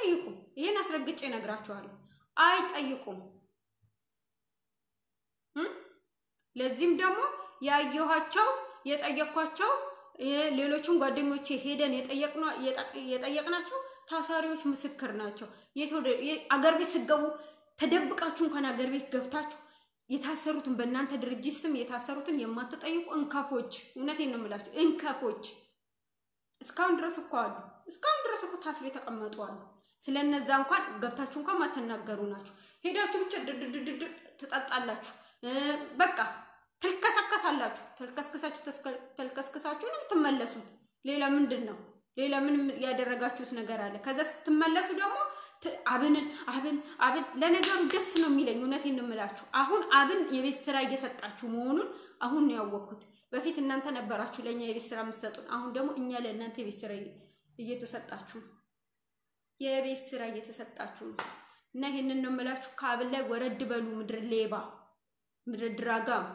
አይጠይቁም ይሄን አስረግጬ ነግራቸዋለሁ አይጠይቁም ለዚህም ደግሞ ያየኋቸው የጠየቅኳቸው ሌሎቹን ጓደኞቼ ሄደን የጠየቅናቸው ታሳሪዎች ምስክር ናቸው አገር ቤት ሲገቡ ተደብቃችሁ እንኳን አገር ቤት ገብታችሁ የታሰሩትን በእናንተ ድርጅት ስም የታሰሩትን የማትጠይቁ እንካፎች እውነቴን ነው የምላችሁ እንካፎች እስካሁን ድረስ እኮ ታስረው ተቀመጡ አሉ ስለነዛ እንኳን ገብታችሁ እንኳን ማተናገሩ ናችሁ ሄዳችሁ ብቻ ትጠጣላችሁ በቃ ተልከሰከሳላችሁ ተልከስከሳችሁ ነው ተመለሱት ሌላ ምንድነው ሌላ ምን ያደረጋችሁት ነገር አለ ከዛ ስትመለሱ ደግሞ አብን ለነገሩ ደስ ነው የሚለኝ እውነቴን ነው የምላችሁ አሁን አብን የቤት ስራ እየሰጣችሁ መሆኑን አሁን ነው ያወቅኩት በፊት እናንተ ነበራችሁ ለኛ የቤት ስራ የምትሰጡን አሁን ደግሞ እኛ ለእናንተ የቤት ስራ እየተሰጣችሁ እና ይሄንን ነው የምላችሁ ከአብን ላይ ወረድ በሉ ምድር ሌባ ምድር ድራጋም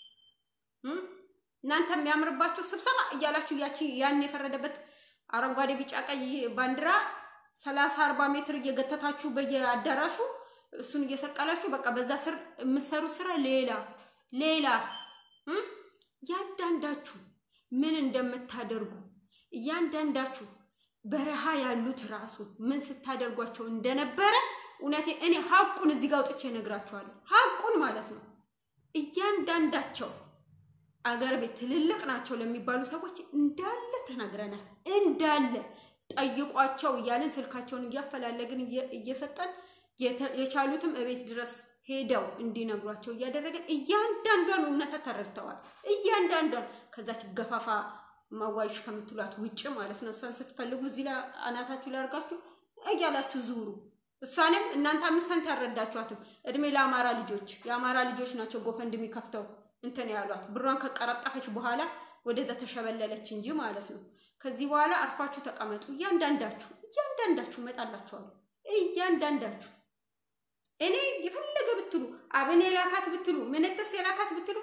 እናንተ የሚያምርባችሁ ስብሰባ እያላችሁ ያን የፈረደበት አረንጓዴ ቢጫ ቀይ ባንዲራ 30-40 ሜትር እየገተታችሁ በየአዳራሹ እሱን እየሰቀላችሁ በቃ በዛ ስር የምትሰሩ ስራ ሌላ ያንዳንዳችሁ ምን እንደምታደርጉ ያንዳንዳችሁ በረሃ ያሉት ራሱ ምን ስታደርጓቸው እንደነበረ እውነቴ እኔ ሐቁን እዚህ ጋር ወጥቼ ነግራችኋለሁ ሐቁን ማለት ነው ያንዳንዳቸው አገር ቤት ትልልቅ ናቸው ለሚባሉ ሰዎች እንዳለ ተናግረናል እንዳለ ጠይቋቸው ይያልን ስልካቸውን እያፈላለግን እየሰጠን የቻሉትም እቤት ድረስ ሄደው እንዲነግሯቸው እያደረገን እያንዳንዷን እውነታ ተረድተዋል እያንዳንዷን ከዛች ገፋፋ ማዋይሽ ከምትሏት ውጭ ማለት ነው እሷን ስትፈልጉ እዚህ ላይ አናታችሁ ላርጋችሁ እያላችሁ ዙሩ እሷንም እናንተ 5 ሰንት ያረዳችኋትም እድሜ የአማራ ልጆች ናቸው ጎፈንድሚ ከፍተው እንትን ያሏት ብሯን ከቀረጣፈች በኋላ ወደዛ ተሸበለለች እንጂ ማለት ነው ከዚህ በኋላ አርፋችሁ ተቀመጡ እያንዳንዳችሁ መጣላችኋል እያንዳንዳችሁ እኔ የፈለገ ብትሉ አብን የላካት ብትሉ ምንተስ የላካት ብትሉ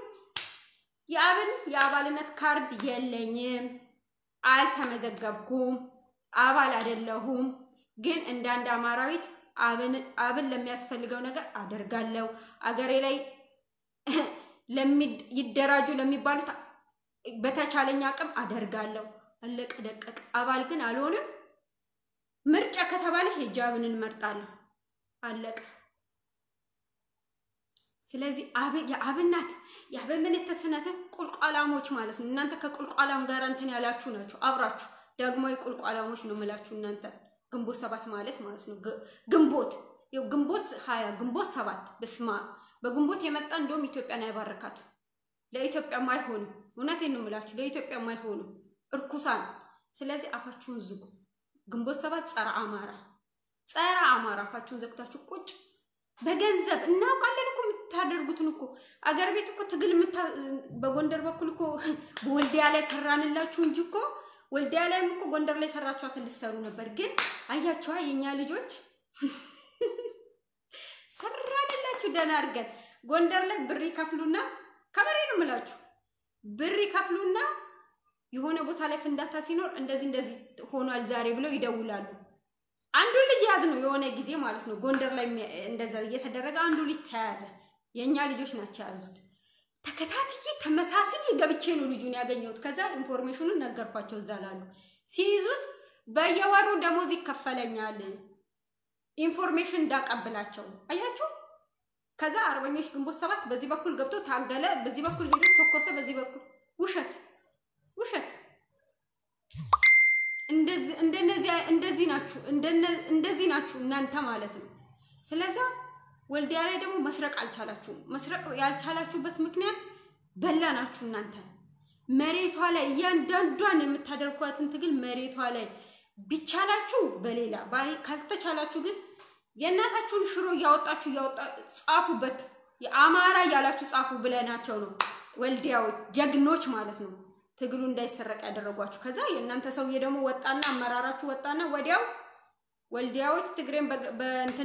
የአባልነት ካርድ የለኝም አልተመዘገብኩም አባል አይደለሁም ግን እንዳንድ አማራዊት አብን ለሚያስፈልገው ነገር አደርጋለሁ አገሬ ላይ ይደራጁ ለሚባሉት በተቻለኛ አቅም አደርጋለሁ አለቀ ደቀቅ አባል ግን አልሆንም ምርጫ ከተባለ ሂጃብን እንመርጣለሁ አለቀ ስለዚህ የአብናት የአብምን ተሰነተ ቁልቋላሞች ማለት ነው እናንተ ከቁልቋላም ጋር እንትን ያላችሁ ናችሁ አብራችሁ ደግሞ የቁልቋላሞች ነው መላችሁ እናንተ ግንቦት 7 ማለት ነው ግንቦት 20 ግንቦት 7 በስማ በግንቦት የመጣ እንደውም ኢትዮጵያን ያባረካት ለኢትዮጵያ ማይሆን እውነቴን ነው መላችሁ ለኢትዮጵያ ማይሆን እርኩሳን ስለዚህ አፋችሁን ዝጉ ግንቦት 7 ጸረ አማራ አፋችሁን ዘግታችሁ ቁጭ በገንዘብ እናውቃለን እኮ የምታደርጉትን እኮ አገር ቤት እኮ ትግል በጎንደር በኩል እኮ ወልዲያ ላይ ሰራንላችሁ እንጂ እኮ ወልዲያ ላይ እኮ ጎንደር ላይ ሰራችኋት ልትሰሩ ነበር ግን አያችኋ የኛ ልጆች ሰራንላችሁ ደና አርገን ጎንደር ላይ ብር ይከፍሉና ከበሬ ነው የምላችሁ ብር ይከፍሉና የሆነ ቦታ ላይ ፍንዳታ ሲኖር እንደዚህ ሆኗል ዛሬ ብለው ይደውላሉ አንዱ ልጅ ያዝ ነው የሆነ ጊዜ ማለት ነው ጎንደር ላይ እንደዛ እየተደረገ አንዱ ልጅ ተያዘ የኛ ልጆች ናቸው ያዙት ተከታትዬ ተመሳሳይ ገብቼ ነው ልጁን ያገኘሁት ከዛ ኢንፎርሜሽኑን ነገርኳቸው ዛላሉ ሲይዙት በየወሩ ደሞዝ ይከፈለኛል ኢንፎርሜሽን እንዳቀብላቸው አያችሁ ከዛ አርበኞች ግንቦት 7 በዚህ በኩል ገብቶ ታገለ በዚህ በኩል ሄዶ ተኮሰ በዚህ በኩል ውሸት እንደዚህ ናችሁ እናንተ ማለት ነው ስለዚህ ወልዲያ ላይ ደግሞ መስረቅ ያልቻላችሁበት ምክንያት በላናችሁ እናንተ መሬቷ ላይ ያንዳንዷን የምታደርጓትን ትግል መሬቷ ላይ ቢቻላችሁ በሌላ ካልተቻላችሁ ግን የእናታችሁን ሽሮ ያወጣችሁ ጻፉበት የአማራ ያላችሁ ጻፉ ብለናቸው ነው ወልዲያው ጀግኖች ማለት ነው ትግሉ እንዳይሰረቅ ያደረጓችሁ ከዛ የእናንተ ሰውዬ ደግሞ ወጣና አመራራችሁ ወጣና ወዲያው ወልዲያዎች ትግሬን በእንትን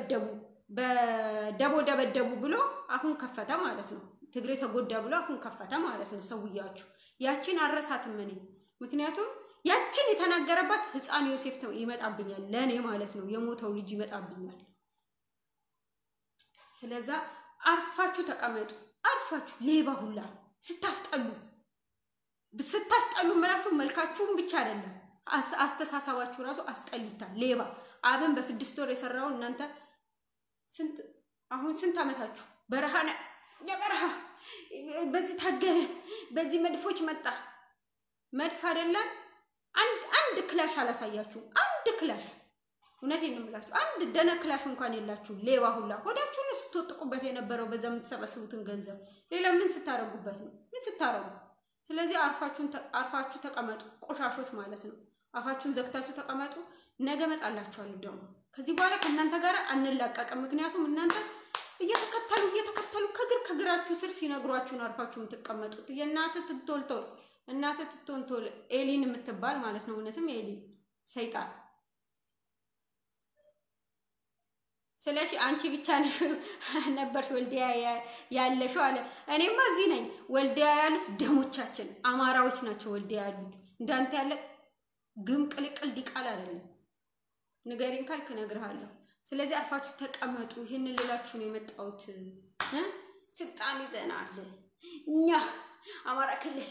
ደበደቡ ብሎ አፉን ከፈተ ማለት ነው ትግሬ ተጎዳ ብሎ አፉን ከፈተ ማለት ነው ሰውያችሁ ያቺን አረሳትም እኔ ምክንያቱም ያችን የተናገረባት ሕፃን ዮሴፍ ይመጣብኛል ለኔ ማለት ነው የሞተው ልጅ ይመጣብኛል ስለዛ አርፋችሁ ተቀመጡ አርፋችሁ ሌባ ሁላ ስታስጠሉ ማለት መልካችሁም ብቻ አይደለም አስተሳሰባችሁ ራሱ አስጠሊታ ሌባ አብን በ6 ወር የሰራው እናንተ ስንት አመታችሁ በረሃና የበረሃ በዚህ ታገለ በዚህ መድፎች መጣ መድፍ አይደለም አንድ ክላሽ አላሳያችሁ አንድ ክላሽ እውነቴን ነው የምላችሁ አንድ ደነ ክላሽ እንኳን የላችሁ ሌባ ሁላ ሆዳችሁን ስትወጥቁበት የነበረው በዛ የምትሰበስቡትን ገንዘብ ሌላ ምን ስታረጉበት ነው ምን ስታረጉ ስለዚህ አርፋችሁ ተቀመጡ ቆሻሾች ማለት ነው አፋችሁን ዘግታችሁ ተቀመጡ ነገ መጣላችኋለሁ ደግሞ ከዚህ በኋላ ከእናንተ ጋር አንላቀቅም ምክንያቱም እናንተ እየተከተሉ ከግራችሁ ስር ሲነግሯችሁ አርፋችሁን ተቀመጡት እናተ ትቶንቶል ኤሊን የምትባል ማለት ነው እውነትም ኤሊን ሰይጣን ስለዚህ አንቺ ብቻ ነሽ ነበርሽ ወልዲያ ያለሽው አለ እኔማ እዚህ ነኝ ወልዲያ ያሉት ደሞቻችን አማራዎች ናቸው ወልዲያ ያሉት እንዳንተ ያለ ግም ቅልቅል ዲቃል አይደለም ንገሪን ካልክ ነግርሃለሁ ስለዚህ አርፋችሁ ተቀመጡ ይሄን ልላችሁ ነው የመጣሁት ስልጣን ይዘናል እኛ አማራ ክልል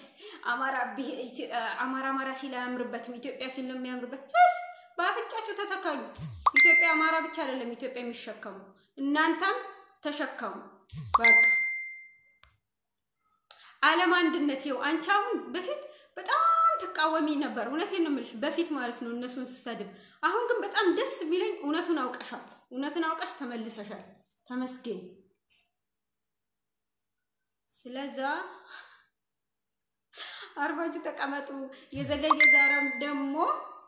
አማራ ሲል ያምርበትም ኢትዮጵያ ሲል ነው የሚያምርበት ባፍጫችሁ ተተካሉ ኢትዮጵያ አማራ ብቻ አይደለም ኢትዮጵያ የሚሸከሙ እናንተም ተሸከሙ በቃ ዓለም አንድነት ይው አንቺ አሁን በፊት በጣም ተቃዋሚ ነበር እውነቴን ነው የምልሽ በፊት ማለት ነው እነሱን ሲሰድብ አሁን ግን በጣም ደስ ቢለኝ እውነቱን አውቀሽ ተመልሰሻል ተመስገን ስለዛ አርባጁ ተቀመጡ የዘገየ ዛራም ደግሞ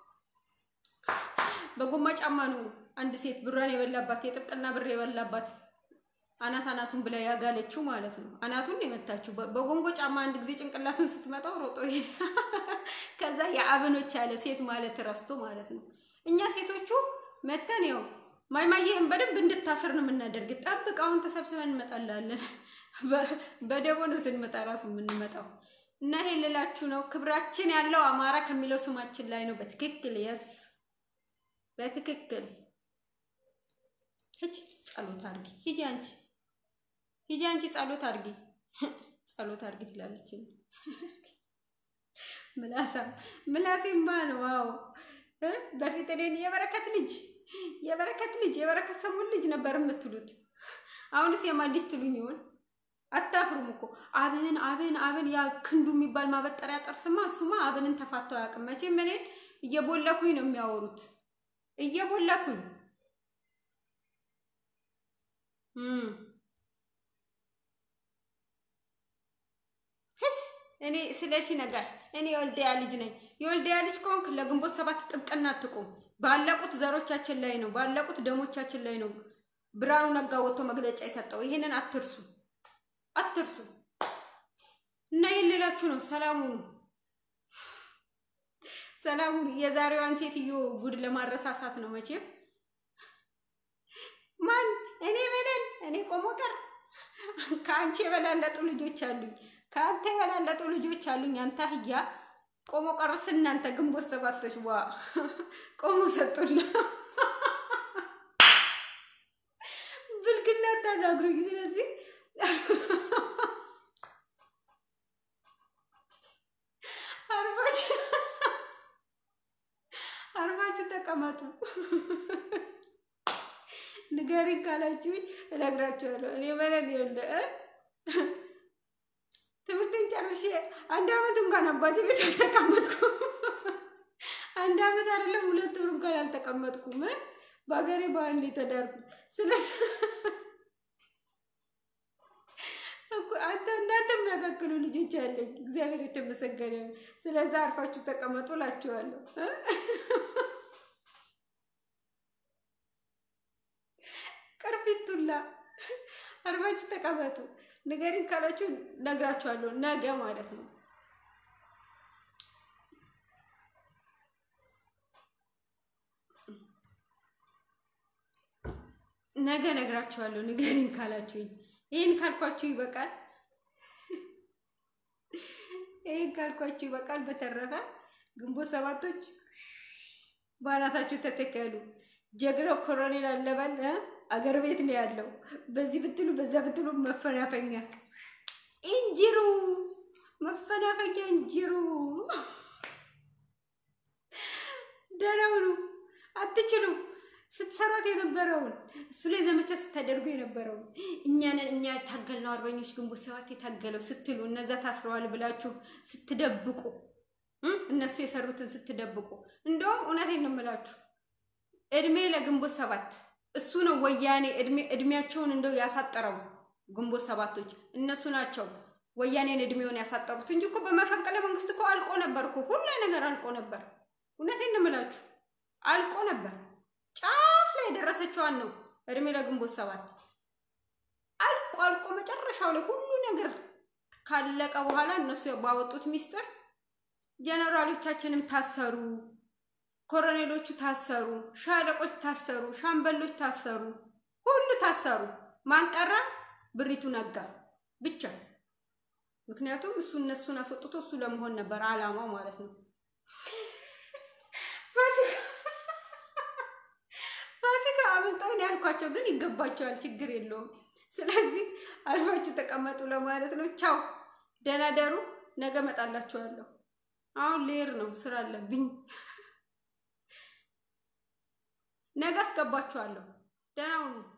በጎማ ጫማ ነው አንድ ሴት ብራን የበላባት የጥብቅና ብር የበላባት አናቱን ብላ ያጋለችው ማለት ነው አናቱን የመታችው በጎንጎ ጫማ አንድ ጊዜ ጭንቅላቱን ስትመጣው ሮጦ ሄደ ከዛ ያአብኖች ያለ ሴት ማለት ረስቶ ማለት ነው እኛ ሴቶቹ መተን ያው ማይማየን በደንብ እንድታስር ነው የምናደርግ ጠብቅ አሁን ተሰብስበን እንመጣላለን በደቦ ነው ስንመጣ ራሱ የምንመጣው እና ይሄ ልላችሁ ነው ክብራችን ያለው አማራ ከሚለው ስማችን ላይ ነው በትክክል ያስ በትክክል ሂጂ ጸሎት አርጊ ሂጂ አንቺ ጸሎት አርጊ ትላለች ምላሴማ ነው ዋው በፊት እኔን የበረከት ሰሞን ልጅ ነበር የምትሉት አሁንስ የማልጅ ትሉኝ ይሆን አታፍሩም እኮ አብን ያ ክንዱ የሚባል ማበጠሪያ ጠርስማ እሱማ አብንን ተፋታው ያቅም መቼም እኔ እየቦለኩኝ ነው የሚያወሩት እየቦለኩኝ እኔ ስለሺ ነጋሽ እኔ የወልዲያ ልጅ ነኝ የወልዲያ ልጅ ኮንክ ለግንቦት 7 ጥብቅና አትቆም ባለቁት ዘሮቻችን ላይ ነው ባለቁት ደሞቻችን ላይ ነው ብራኑ ነጋ ወጥቶ መግለጫ ይሰጣው ይሄንን አትርሱ እና ይልላችሁ ነው ሰላሙ የዛሬዋን ሴትዮ ጉድ ለማረሳሳት ነው መቼም ማን እኔ ቆሞቀር ካንቺ የበላለጡ ልጆች አሉኝ አንተ ህያ ቆሞቀርስ እናንተ ግንቦት 7ቶች ቆሞ ሰጡላ ብልግና ታናግሩኝ ስለዚህ አርባችሁ ተቀመጡ ንገሪ ካላችሁ እነግራችኋለሁ እኔ ማለት ይወለ ትምህርቴን ጨርሼ አንድ አመት እንኳን አባቴ ቤት አልተቀመጥኩም አንድ አመት አይደለም 2 ወር እንኳን አልተቀመጥኩም ባገሬ ባንዴ ተዳርኩ ስለዚህ እናንተም ያጋክሉ ልጆች አለኝ እግዚአብሔር የተመሰገነ ስለዚህ አርፋችሁ ተቀመጡ ላችኋለሁ ቅርፊቱላ አርፋችሁ ተቀመጡ ንገሪን ካላችሁ ነግራችኋለሁ ነገ ማለት ነው ነገ ነግራችኋለሁ ንገሪን ካላችሁ ይሄን ካልኳችሁ ይበቃል በተረፈ ግንቦት ሰባቶች ባናታችሁ ተተከሉ። ጀግናው ኮሎኔል አለበል አገር ቤት ነው ያለው። በዚህ ብትሉ በዛ ብትሉ መፈናፈኛ እንጅሩ መፈናፈኛ እንጅሩ ደረውሉ አትችሉ ስትሰሩት የነበረውን እሱ ላይ ዘመቻ ስታደርጉ የነበረውን እኛ ታገልነው አርበኞች ግንቦት ሰባት የታገለው ስትሉ እነዛ ታስረዋል ብላችሁ ስትደብቁ እነሱ የሰሩትን ስትደብቁ እንደውም እውነቴን ነው የምላችሁ እድሜ ለግንቦት ሰባት እሱ ነው ወያኔ እድሜያቸውን እንደው ያሳጠረው ግንቦት ሰባቶች እነሱ ናቸው ወያኔን እድሜውን ያሳጠሩት እንጂ እኮ በመፈንቅለ መንግስት እኮ አልቆ ነበር እኮ ሁሉ ነገር አልቆ ነበር። እውነቴን ነው የምላችሁ አልቆ ነበር። ጫፍ ላይ ደረሰችዋን ነው እድሜ ለግንቦት ሰባት አልቆ መጨረሻው ላይ ሁሉ ነገር ካለቀ በኋላ እነሱ ባወጡት ሚስጥር ጀነራሎቻችንም ታሰሩ፣ ኮሎኔሎቹ ታሰሩ፣ ሻለቆች ታሰሩ፣ ሻምበሎች ታሰሩ፣ ሁሉ ታሰሩ። ማን ቀረ? ብሪቱ ነጋ ብቻ። ምክንያቱም እሱ እነሱን አስወጥቶ እሱ ለመሆን ነበር አላማው ማለት ነው። ፋሲካ አብልጠውን ያልኳቸው ግን ይገባቸዋል፣ ችግር የለውም። ስለዚህ አልፋችሁ ተቀመጡ ለማለት ነው። ቻው ደህና ደሩ። ነገ መጣላችኋለሁ። አሁን ሌር ነው ስራ አለብኝ። ነገ አስገባችኋለሁ። ደህና ሁኑ።